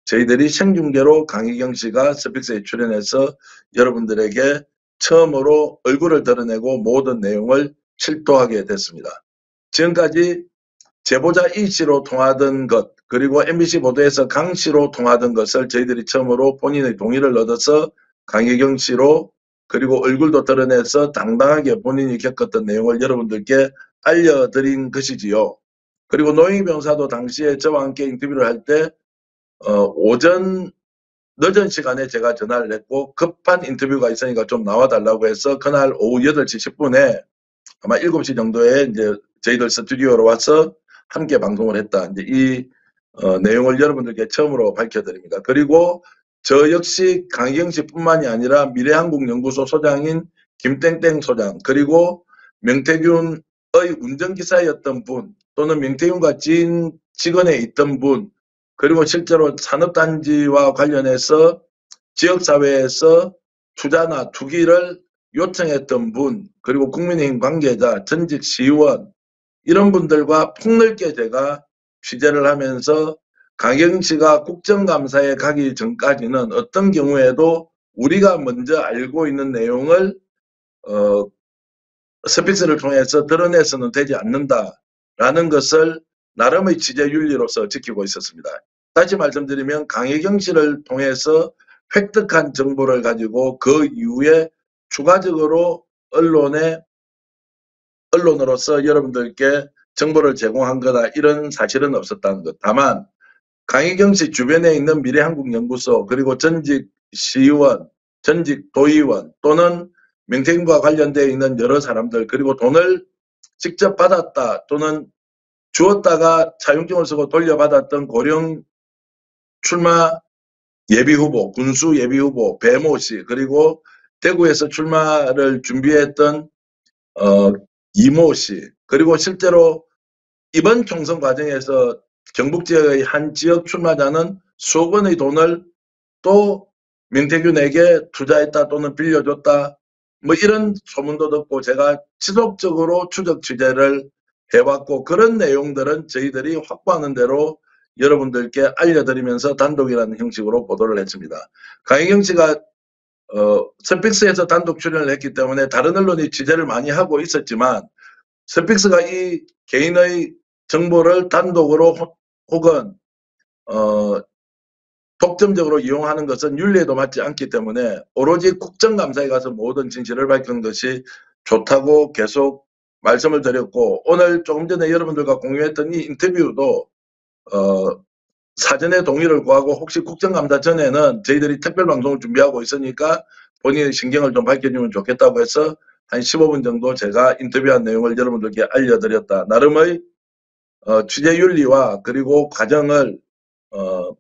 저희들이 생중계로 강희경 씨가 스픽스에 출연해서 여러분들에게 처음으로 얼굴을 드러내고 모든 내용을 실토하게 됐습니다. 지금까지 제보자 이 씨로 통하던 것, 그리고 엠비씨 보도에서 강 씨로 통하던 것을 저희들이 처음으로 본인의 동의를 얻어서 강혜경 씨로, 그리고 얼굴도 드러내서 당당하게 본인이 겪었던 내용을 여러분들께 알려드린 것이지요. 그리고 노영희 변호사도 당시에 저와 함께 인터뷰를 할 때 어, 오전 늦은 시간에 제가 전화를 했고 급한 인터뷰가 있으니까 좀 나와달라고 해서 그날 오후 여덟 시 십 분에 아마 일곱 시 정도에 이제 저희들 스튜디오로 와서 함께 방송을 했다. 이제 이 어, 내용을 여러분들께 처음으로 밝혀드립니다. 그리고 저 역시 강희경 씨뿐만이 아니라 미래한국연구소 소장인 김땡땡 소장, 그리고 명태균의 운전기사였던 분, 또는 명태균과 지인 직원에 있던 분, 그리고 실제로 산업단지와 관련해서 지역사회에서 투자나 투기를 요청했던 분, 그리고 국민의힘 관계자, 전직 시의원, 이런 분들과 폭넓게 제가 취재를 하면서 강경 씨가 국정감사에 가기 전까지는 어떤 경우에도 우리가 먼저 알고 있는 내용을 어, 스픽스를 통해서 드러내서는 되지 않는다라는 것을 나름의 취재 윤리로서 지키고 있었습니다. 다시 말씀드리면 강혜경 씨를 통해서 획득한 정보를 가지고 그 이후에 추가적으로 언론에 언론으로서 여러분들께 정보를 제공한 거다, 이런 사실은 없었다는 것. 다만 강희경 씨 주변에 있는 미래한국연구소, 그리고 전직 시의원, 전직 도의원, 또는 명태균과 관련되어 있는 여러 사람들, 그리고 돈을 직접 받았다 또는 주었다가 차용증을 쓰고 돌려받았던 고령 출마 예비후보, 군수 예비후보 배모 씨, 그리고 대구에서 출마를 준비했던 어, 이모 씨, 그리고 실제로 이번 총선 과정에서 경북 지역의 한 지역 출마자는 수억 원의 돈을 또 명태균에게 투자했다 또는 빌려줬다, 뭐 이런 소문도 듣고 제가 지속적으로 추적 취재를 해왔고, 그런 내용들은 저희들이 확보하는 대로 여러분들께 알려드리면서 단독이라는 형식으로 보도를 했습니다. 강희경 씨가 어, 스픽스에서 단독 출연을 했기 때문에 다른 언론이 취재를 많이 하고 있었지만 스픽스가 이 개인의 정보를 단독으로 혹은 어, 독점적으로 이용하는 것은 윤리에도 맞지 않기 때문에 오로지 국정감사에 가서 모든 진실을 밝히는 것이 좋다고 계속 말씀을 드렸고, 오늘 조금 전에 여러분들과 공유했던 이 인터뷰도 어, 사전에 동의를 구하고 혹시 국정감사 전에는 저희들이 특별방송을 준비하고 있으니까 본인의 신경을 좀 밝혀주면 좋겠다고 해서 한 십오 분 정도 제가 인터뷰한 내용을 여러분들께 알려드렸다. 나름의 어, 취재윤리와 그리고 과정을 어,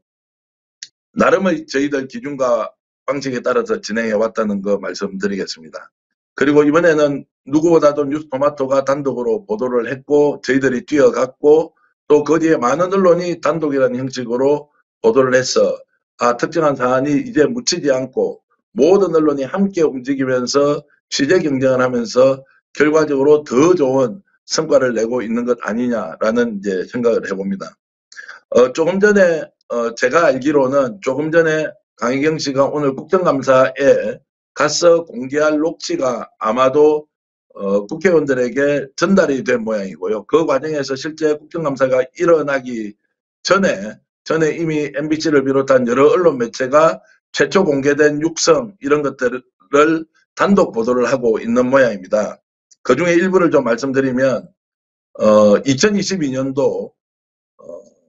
나름의 저희들 기준과 방식에 따라서 진행해 왔다는 거 말씀드리겠습니다. 그리고 이번에는 누구보다도 뉴스토마토가 단독으로 보도를 했고 저희들이 뛰어갔고 또 그 뒤에 많은 언론이 단독이라는 형식으로 보도를 해서 아, 특정한 사안이 이제 묻히지 않고 모든 언론이 함께 움직이면서 취재 경쟁을 하면서 결과적으로 더 좋은 성과를 내고 있는 것 아니냐라는 이제 생각을 해봅니다. 어, 조금 전에 어, 제가 알기로는 조금 전에 강희경 씨가 오늘 국정감사에 가서 공개할 녹취가 아마도 어, 국회의원들에게 전달이 된 모양이고요. 그 과정에서 실제 국정감사가 일어나기 전에 전에 이미 엠비씨를 비롯한 여러 언론 매체가 최초 공개된 육성 이런 것들을 단독 보도를 하고 있는 모양입니다. 그 중에 일부를 좀 말씀드리면 어, 이천이십이 년도 어,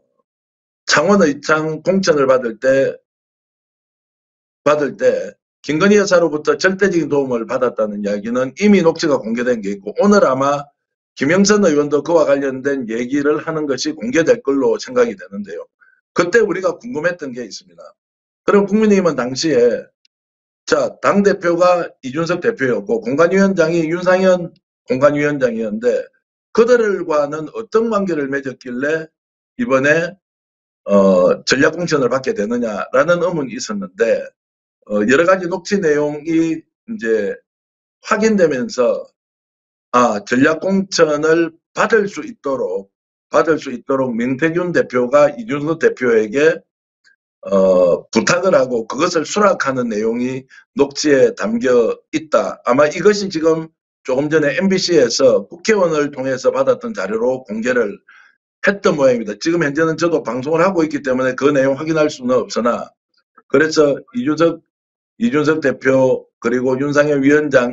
창원의창 공천을 받을 때 받을 때 김건희 여사로부터 절대적인 도움을 받았다는 이야기는 이미 녹취가 공개된 게 있고 오늘 아마 김영선 의원도 그와 관련된 얘기를 하는 것이 공개될 걸로 생각이 되는데요. 그때 우리가 궁금했던 게 있습니다. 그럼 국민의힘은 당시에 자, 당대표가 이준석 대표였고 공관위원장이 윤상현 공관위원장이었는데 그들과는 어떤 관계를 맺었길래 이번에 어, 전략공천을 받게 되느냐라는 의문이 있었는데 어, 여러 가지 녹취 내용이 이제 확인되면서 아, 전략공천을 받을 수 있도록 받을 수 있도록 명태균 대표가 이준석 대표에게 어, 부탁을 하고 그것을 수락하는 내용이 녹취에 담겨 있다. 아마 이것이 지금 조금 전에 엠비씨에서 국회의원을 통해서 받았던 자료로 공개를 했던 모양입니다. 지금 현재는 저도 방송을 하고 있기 때문에 그 내용 확인할 수는 없으나, 그래서 이준석, 이준석 대표 그리고 윤상현 위원장이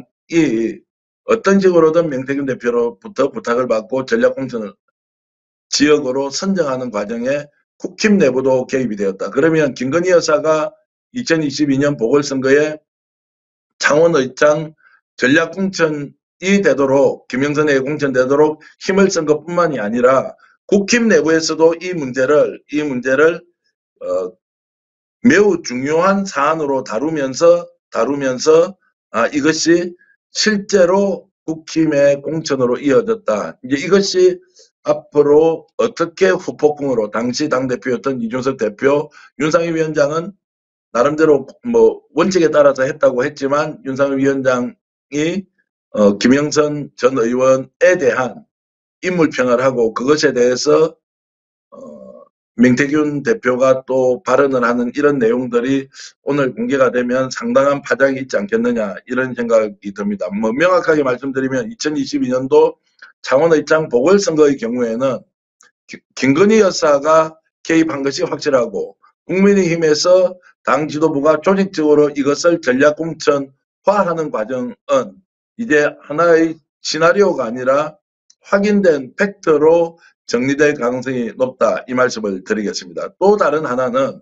어떤 식으로든 명태균 대표로부터 부탁을 받고 전략공천을 지역으로 선정하는 과정에 국힘 내부도 개입이 되었다. 그러면 김건희 여사가 이천이십이 년 보궐선거에 창원의장 전략공천이 되도록, 김영선에게 공천되도록 힘을 쓴 것뿐만이 아니라 국힘 내부에서도 이 문제를 이 문제를 어, 매우 중요한 사안으로 다루면서 다루면서 아, 이것이 실제로 국힘의 공천으로 이어졌다. 이제 이것이 앞으로 어떻게 후폭풍으로, 당시 당대표였던 이준석 대표, 윤상희 위원장은 나름대로 뭐 원칙에 따라서 했다고 했지만, 윤상희 위원장이 어, 김영선 전 의원에 대한 인물평을 하고 그것에 대해서 어, 명태균 대표가 또 발언을 하는 이런 내용들이 오늘 공개가 되면 상당한 파장이 있지 않겠느냐, 이런 생각이 듭니다. 뭐 명확하게 말씀드리면 이천이십이 년도 창원의장 보궐선거의 경우에는 김건희 여사가 개입한 것이 확실하고, 국민의힘에서 당 지도부가 조직적으로 이것을 전략공천화하는 과정은 이제 하나의 시나리오가 아니라 확인된 팩트로 정리될 가능성이 높다, 이 말씀을 드리겠습니다. 또 다른 하나는,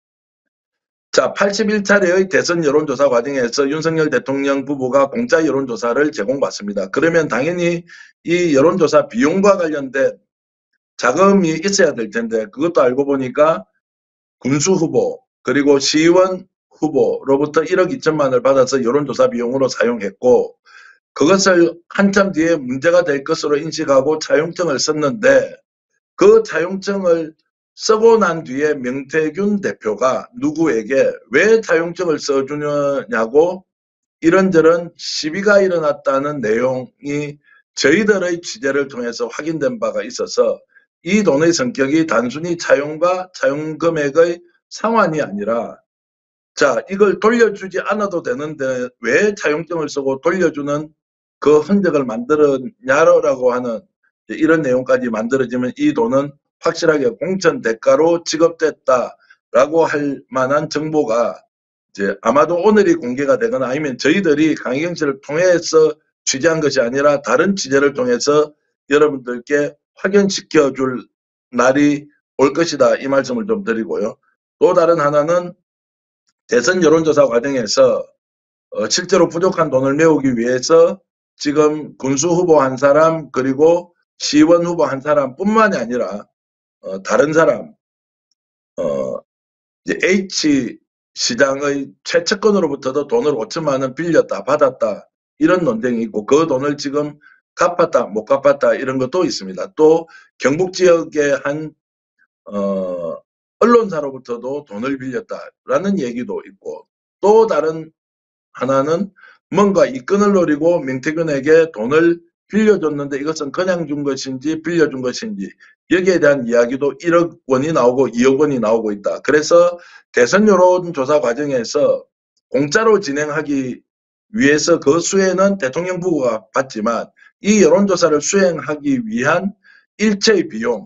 자, 팔십일 차례의 대선 여론조사 과정에서 윤석열 대통령 부부가 공짜 여론조사를 제공받습니다. 그러면 당연히 이 여론조사 비용과 관련된 자금이 있어야 될 텐데, 그것도 알고 보니까 군수 후보 그리고 시의원 후보로부터 일억 이천만을 받아서 여론조사 비용으로 사용했고, 그것을 한참 뒤에 문제가 될 것으로 인식하고 차용증을 썼는데, 그 차용증을 쓰고 난 뒤에 명태균 대표가 누구에게 왜 차용증을 써주느냐고 이런저런 시비가 일어났다는 내용이 저희들의 취재를 통해서 확인된 바가 있어서, 이 돈의 성격이 단순히 차용과 차용 금액의 상환이 아니라, 자, 이걸 돌려주지 않아도 되는데 왜 차용증을 쓰고 돌려주는 그 흔적을 만들었냐라고 하는 이런 내용까지 만들어지면 이 돈은 확실하게 공천 대가로 지급됐다라고 할 만한 정보가 이제 아마도 오늘이 공개가 되거나 아니면 저희들이 강희경 씨를 통해서 취재한 것이 아니라 다른 취재를 통해서 여러분들께 확인시켜 줄 날이 올 것이다, 이 말씀을 좀 드리고요. 또 다른 하나는 대선 여론조사 과정에서 어, 실제로 부족한 돈을 메우기 위해서 지금 군수 후보 한 사람 그리고 시의원 후보 한 사람뿐만이 아니라 어, 다른 사람, 어, 이제 H 시장의 최측근으로부터도 돈을 오천만 원 빌렸다 받았다, 이런 논쟁이 있고, 그 돈을 지금 갚았다 못 갚았다 이런 것도 있습니다. 또 경북 지역의 한 어, 언론사로부터도 돈을 빌렸다라는 얘기도 있고, 또 다른 하나는 뭔가 이권을 노리고 명태균에게 돈을 빌려줬는데 이것은 그냥 준 것인지 빌려준 것인지, 여기에 대한 이야기도 일억 원이 나오고 이억 원이 나오고 있다. 그래서 대선 여론조사 과정에서 공짜로 진행하기 위해서 그 수혜는 대통령 부부가 받지만, 이 여론조사를 수행하기 위한 일체의 비용은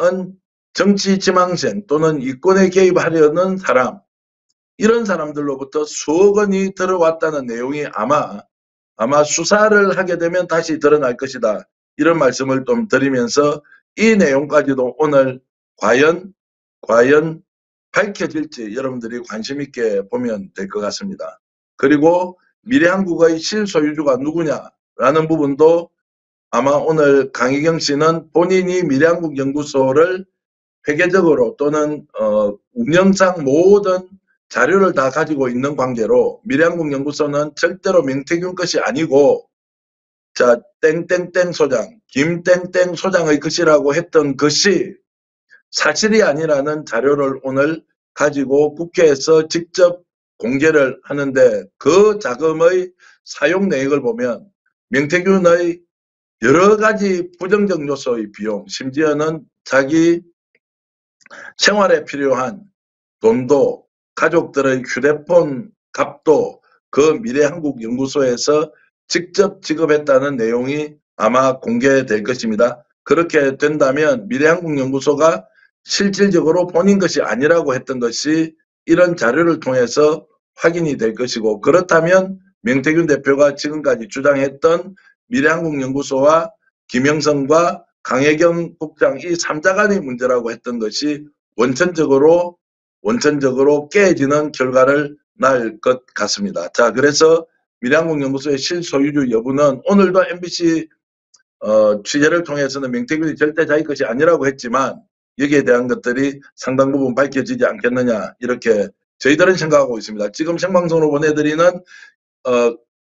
정치 지망생 또는 이권에 개입하려는 사람, 이런 사람들로부터 수억 원이 들어왔다는 내용이 아마 아마 수사를 하게 되면 다시 드러날 것이다, 이런 말씀을 좀 드리면서 이 내용까지도 오늘 과연 과연 밝혀질지 여러분들이 관심 있게 보면 될 것 같습니다. 그리고 미래한국의 실소유주가 누구냐라는 부분도 아마 오늘 강희경 씨는 본인이 미래한국 연구소를 회계적으로 또는 어, 운영상 모든 자료를 다 가지고 있는 관계로 미래한국 연구소는 절대로 명태균 것이 아니고, 자, 땡땡땡 소장, 김땡땡 소장의 것이라고 했던 것이 사실이 아니라는 자료를 오늘 가지고 국회에서 직접 공개를 하는데, 그 자금의 사용 내역을 보면 명태균의 여러 가지 부정적 요소의 비용, 심지어는 자기 생활에 필요한 돈도 가족들의 휴대폰 값도 그 미래한국연구소에서 직접 지급했다는 내용이 아마 공개될 것입니다. 그렇게 된다면 미래한국연구소가 실질적으로 본인 것이 아니라고 했던 것이 이런 자료를 통해서 확인이 될 것이고, 그렇다면 명태균 대표가 지금까지 주장했던 미래한국연구소와 김영선과 강혜경 국장 이 삼자 간의 문제라고 했던 것이 원천적으로 원천적으로 깨지는 결과를 날 것 같습니다. 자, 그래서 미래한국연구소의 실소유주 여부는 오늘도 엠비씨 어, 취재를 통해서는 명태균이 절대 자기 것이 아니라고 했지만 여기에 대한 것들이 상당 부분 밝혀지지 않겠느냐, 이렇게 저희들은 생각하고 있습니다. 지금 생방송으로 보내드리는 어,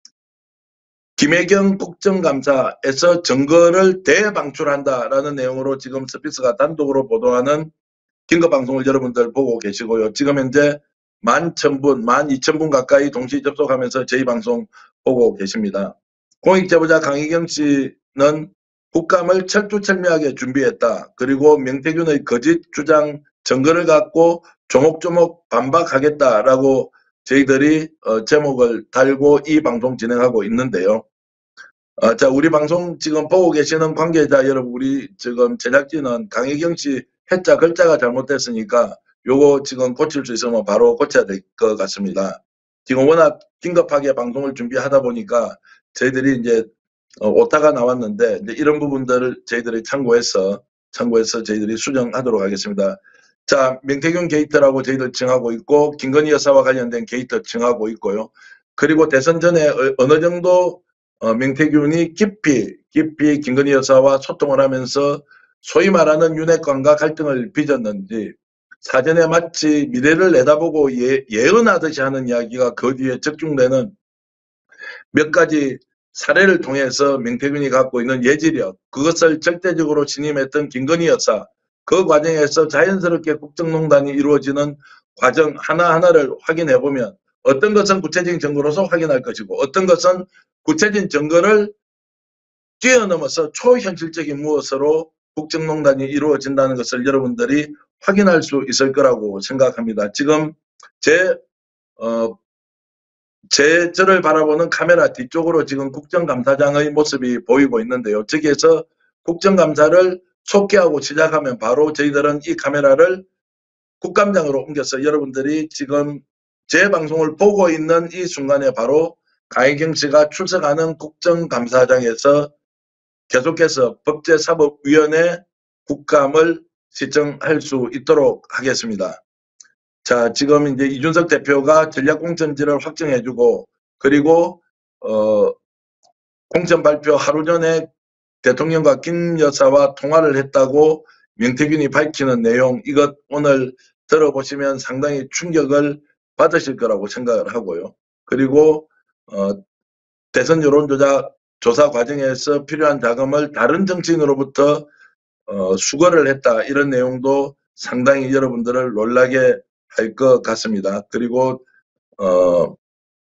김혜경 국정감사에서 증거를 대방출한다라는 내용으로 지금 스피스가 단독으로 보도하는 긴급방송을 여러분들 보고 계시고요. 지금 현재 만 천 분, 만 이천 분 가까이 동시 접속하면서 저희 방송 보고 계십니다. 공익제보자 강희경 씨는 국감을 철두철미하게 준비했다. 그리고 명태균의 거짓 주장 증거를 갖고 조목조목 반박하겠다라고 저희들이 어, 제목을 달고 이 방송 진행하고 있는데요. 어, 자, 우리 방송 지금 보고 계시는 관계자 여러분, 우리 지금 제작진은 강혜경 씨 해자 글자가 잘못됐으니까 요거 지금 고칠 수 있으면 바로 고쳐야 될 것 같습니다. 지금 워낙 긴급하게 방송을 준비하다 보니까 저희들이 이제 어, 오타가 나왔는데 이제 이런 부분들을 저희들이 참고해서 참고해서 저희들이 수정하도록 하겠습니다. 자, 명태균 게이트라고 저희들 칭하고 있고, 김건희 여사와 관련된 게이트 칭하고 있고요. 그리고 대선 전에 어느 정도 어, 명태균이 깊이 깊이 김건희 여사와 소통을 하면서 소위 말하는 윤핵관과 갈등을 빚었는지 사전에 마치 미래를 내다보고 예, 예언하듯이 하는 이야기가 그 뒤에 적중되는 몇 가지 사례를 통해서 명태균이 갖고 있는 예지력, 그것을 절대적으로 신임했던 김건희 여사, 그 과정에서 자연스럽게 국정농단이 이루어지는 과정 하나하나를 확인해 보면 어떤 것은 구체적인 증거로서 확인할 것이고, 어떤 것은 구체적인 증거를 뛰어넘어서 초현실적인 무엇으로 국정농단이 이루어진다는 것을 여러분들이 확인할 수 있을 거라고 생각합니다. 지금 제, 어, 제 저를 바라보는 카메라 뒤쪽으로 지금 국정감사장의 모습이 보이고 있는데요. 저기에서 국정감사를 속개하고 시작하면 바로 저희들은 이 카메라를 국감장으로 옮겨서 여러분들이 지금 제 방송을 보고 있는 이 순간에 바로 강혜경 씨가 출석하는 국정감사장에서 계속해서 법제사법위원회 국감을 시청할 수 있도록 하겠습니다. 자, 지금 이제 이준석 대표가 전략공천지를 확정해주고, 그리고 어, 공천 발표 하루 전에 대통령과 김 여사와 통화를 했다고 명태균이 밝히는 내용, 이것 오늘 들어보시면 상당히 충격을 받으실 거라고 생각을 하고요. 그리고 어, 대선 여론조사 조사 과정에서 필요한 자금을 다른 정치인으로부터 어, 수거를 했다, 이런 내용도 상당히 여러분들을 놀라게 할 것 같습니다. 그리고 어,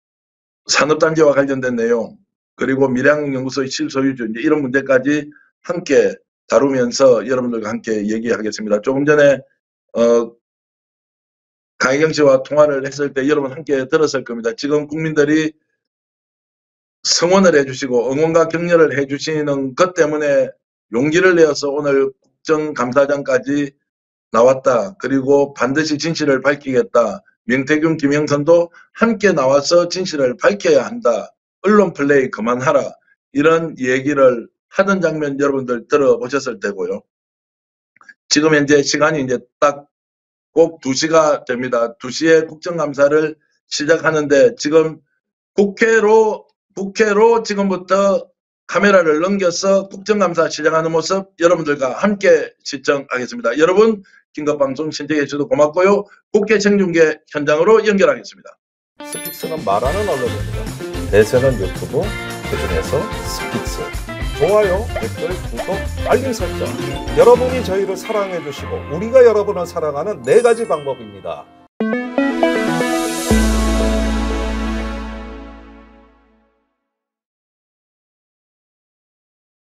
산업단지와 관련된 내용, 그리고 미래한국연구소의 실소유주, 이제 이런 문제까지 함께 다루면서 여러분들과 함께 얘기하겠습니다. 조금 전에 어, 강혜경 씨와 통화를 했을 때 여러분 함께 들었을 겁니다. 지금 국민들이 성원을 해주시고 응원과 격려를 해주시는 것 때문에 용기를 내어서 오늘 국정감사장까지 나왔다. 그리고 반드시 진실을 밝히겠다. 명태균, 김영선도 함께 나와서 진실을 밝혀야 한다. 언론 플레이 그만하라. 이런 얘기를 하던 장면 여러분들 들어보셨을 테고요. 지금 현재 시간이 이제 딱 꼭 두 시가 됩니다. 두 시에 국정감사를 시작하는데 지금 국회로 국회로 지금부터 카메라를 넘겨서 국정감사 시작하는 모습 여러분들과 함께 시청하겠습니다. 여러분, 긴급방송 신청해 주셔서 고맙고요. 국회 생중계 현장으로 연결하겠습니다. 스픽스는 말하는 언론입니다. 대세는 유튜브, 그중에서 스픽스. 좋아요, 댓글, 구독, 알림 설정. 여러분이 저희를 사랑해 주시고 우리가 여러분을 사랑하는 네 가지 방법입니다.